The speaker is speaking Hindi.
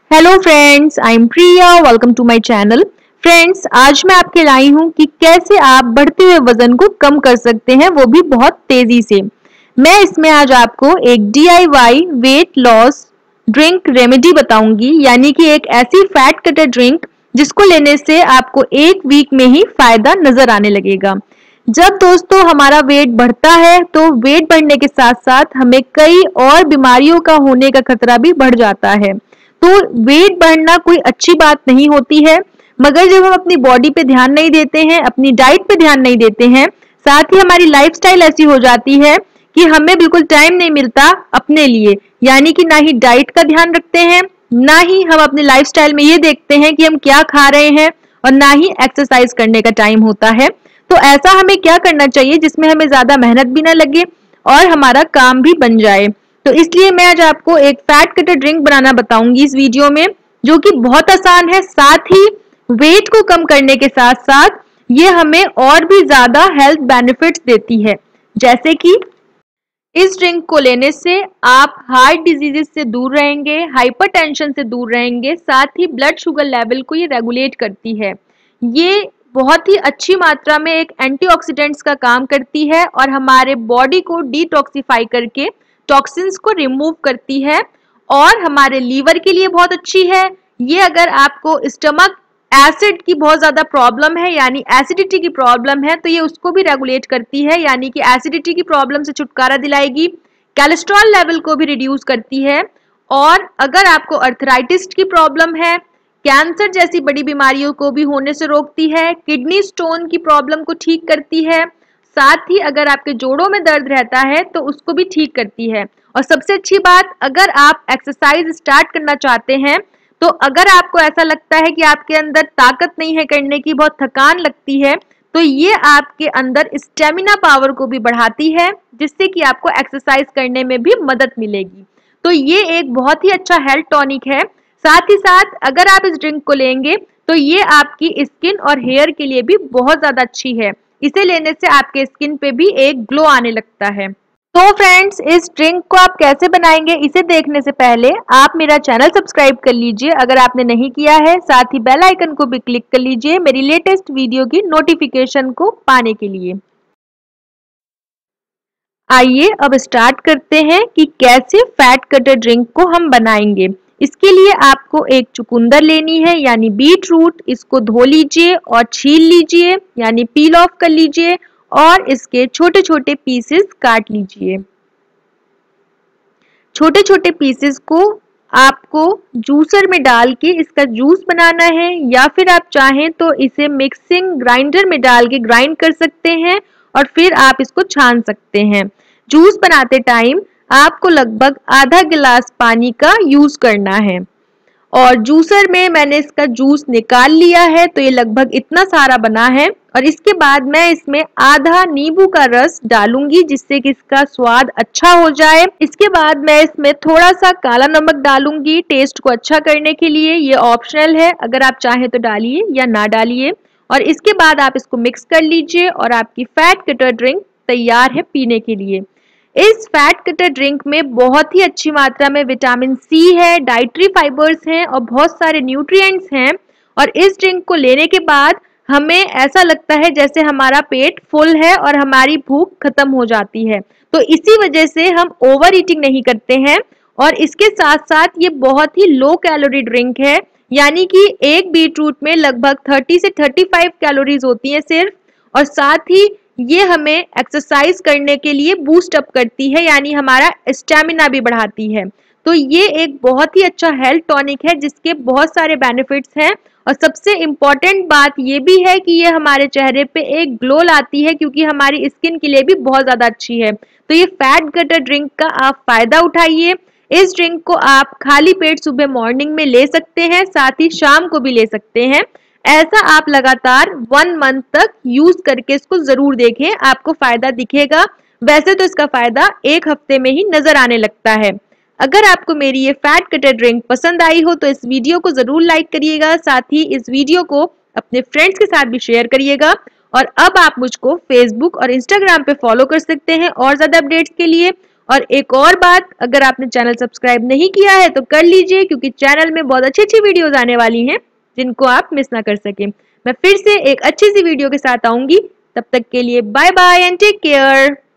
Hello friends, I am Priya. Welcome to my channel. Friends, आज मैं आपके लाई हूँ कि कैसे आप बढ़ते हुए वजन को कम कर सकते हैं, वो भी बहुत तेजी से। मैं इसमें आज आपको एक DIY weight loss drink remedy बताऊंगी, यानी कि एक ऐसी फैट कटर ड्रिंक जिसको लेने से आपको एक वीक में ही फायदा नजर आने लगेगा। जब दोस्तों हमारा वेट बढ़ता है तो वेट बढ़ने के साथ साथ हमें कई और बीमारियों का होने का खतरा भी बढ़ जाता है। तो वेट बढ़ना कोई अच्छी बात नहीं होती है, मगर जब हम अपनी बॉडी पे ध्यान नहीं देते हैं, अपनी डाइट पे ध्यान नहीं देते हैं, साथ ही हमारी लाइफस्टाइल ऐसी हो जाती है कि हमें बिल्कुल टाइम नहीं मिलता अपने लिए, यानी कि ना ही डाइट का ध्यान रखते हैं, ना ही हम अपनी लाइफस्टाइल में ये देखते हैं कि हम क्या खा रहे हैं, और ना ही एक्सरसाइज करने का टाइम होता है। तो ऐसा हमें क्या करना चाहिए जिसमें हमें ज्यादा मेहनत भी ना लगे और हमारा काम भी बन जाए। तो इसलिए मैं आज आपको एक फैट कटर ड्रिंक बनाना बताऊंगी इस वीडियो में, जो कि बहुत आसान है, साथ ही वेट को कम करने के साथ साथ ये हमें और भी ज्यादा हेल्थ बेनिफिट्स देती है। जैसे कि इस ड्रिंक को लेने से आप हार्ट डिजीजेस से दूर रहेंगे, हाइपरटेंशन से दूर रहेंगे, साथ ही ब्लड शुगर लेवल को ये रेगुलेट करती है। ये बहुत ही अच्छी मात्रा में एक एंटीऑक्सीडेंट्स का काम करती है और हमारे बॉडी को डिटॉक्सिफाई करके टॉक्सिन्स को रिमूव करती है, और हमारे लीवर के लिए बहुत अच्छी है। ये अगर आपको स्टमक एसिड की बहुत ज्यादा प्रॉब्लम है, यानी एसिडिटी की प्रॉब्लम है, तो ये उसको भी रेगुलेट करती है, यानी कि एसिडिटी की प्रॉब्लम से छुटकारा दिलाएगी। कोलेस्ट्रॉल लेवल को भी रिड्यूस करती है, और अगर आपको अर्थराइटिस की प्रॉब्लम है, कैंसर जैसी बड़ी बीमारियों को भी होने से रोकती है, किडनी स्टोन की प्रॉब्लम को ठीक करती है, साथ ही अगर आपके जोड़ों में दर्द रहता है तो उसको भी ठीक करती है। और सबसे अच्छी बात, अगर आप एक्सरसाइज स्टार्ट करना चाहते हैं, तो अगर आपको ऐसा लगता है कि आपके अंदर ताकत नहीं है करने की, बहुत थकान लगती है, तो ये आपके अंदर स्टेमिना पावर को भी बढ़ाती है, जिससे कि आपको एक्सरसाइज करने में भी मदद मिलेगी। तो ये एक बहुत ही अच्छा हेल्थ टॉनिक है। साथ ही साथ अगर आप इस ड्रिंक को लेंगे तो ये आपकी स्किन और हेयर के लिए भी बहुत ज्यादा अच्छी है। इसे लेने से आपके स्किन पे भी एक ग्लो आने लगता है। तो फ्रेंड्स, इस ड्रिंक को आप कैसे बनाएंगे इसे देखने से पहले आप मेरा चैनल सब्सक्राइब कर लीजिए अगर आपने नहीं किया है, साथ ही बेल आइकन को भी क्लिक कर लीजिए मेरी लेटेस्ट वीडियो की नोटिफिकेशन को पाने के लिए। आइए अब स्टार्ट करते हैं कि कैसे फैट कटर ड्रिंक को हम बनाएंगे। इसके लिए आपको एक चुकंदर लेनी है, यानी बीट रूट। इसको धो लीजिए और छील लीजिए, यानी पील ऑफ कर लीजिए, और इसके छोटे छोटे पीसेस काट लीजिए। छोटे छोटे पीसेस को आपको जूसर में डाल के इसका जूस बनाना है, या फिर आप चाहें तो इसे मिक्सिंग ग्राइंडर में डाल के ग्राइंड कर सकते हैं और फिर आप इसको छान सकते हैं। जूस बनाते टाइम आपको लगभग आधा गिलास पानी का यूज करना है, और जूसर में मैंने इसका जूस निकाल लिया है, तो ये लगभग इतना सारा बना है। और इसके बाद मैं इसमें आधा नींबू का रस डालूंगी, जिससे कि इसका स्वाद अच्छा हो जाए। इसके बाद मैं इसमें थोड़ा सा काला नमक डालूंगी टेस्ट को अच्छा करने के लिए। ये ऑप्शनल है, अगर आप चाहें तो डालिए या ना डालिए। और इसके बाद आप इसको मिक्स कर लीजिए और आपकी फैट कटर ड्रिंक तैयार है पीने के लिए। इस फैट कटर ड्रिंक में बहुत ही अच्छी मात्रा में विटामिन सी है, डाइटरी फाइबर्स हैं और बहुत सारे न्यूट्रिएंट्स हैं। और इस ड्रिंक को लेने के बाद हमें ऐसा लगता है जैसे हमारा पेट फुल है और हमारी भूख खत्म हो जाती है। तो इसी वजह से हम ओवर ईटिंग नहीं करते हैं। और इसके साथ साथ ये बहुत ही लो कैलोरी ड्रिंक है, यानी कि एक बीट रूट में लगभग 30 से 35 कैलोरीज होती है सिर्फ। और साथ ही ये हमें एक्सरसाइज करने के लिए बूस्ट अप करती है, यानी हमारा स्टेमिना भी बढ़ाती है। तो ये एक बहुत ही अच्छा हेल्थ टॉनिक है जिसके बहुत सारे बेनिफिट्स हैं। और सबसे इम्पॉर्टेंट बात ये भी है कि ये हमारे चेहरे पे एक ग्लो लाती है, क्योंकि हमारी स्किन के लिए भी बहुत ज्यादा अच्छी है। तो ये फैट कटर ड्रिंक का आप फायदा उठाइए। इस ड्रिंक को आप खाली पेट सुबह मॉर्निंग में ले सकते हैं, साथ ही शाम को भी ले सकते हैं। ऐसा आप लगातार 1 मंथ तक यूज करके इसको जरूर देखें, आपको फायदा दिखेगा। वैसे तो इसका फायदा 1 हफ्ते में ही नजर आने लगता है। अगर आपको मेरी ये फैट कटर ड्रिंक पसंद आई हो तो इस वीडियो को जरूर लाइक करिएगा, साथ ही इस वीडियो को अपने फ्रेंड्स के साथ भी शेयर करिएगा। और अब आप मुझको फेसबुक और इंस्टाग्राम पे फॉलो कर सकते हैं और ज्यादा अपडेट्स के लिए। और एक और बात, अगर आपने चैनल सब्सक्राइब नहीं किया है तो कर लीजिए, क्योंकि चैनल में बहुत अच्छी अच्छी वीडियोस आने वाली हैं जिनको आप मिस ना कर सके। मैं फिर से एक अच्छी सी वीडियो के साथ आऊंगी, तब तक के लिए bye bye and take care.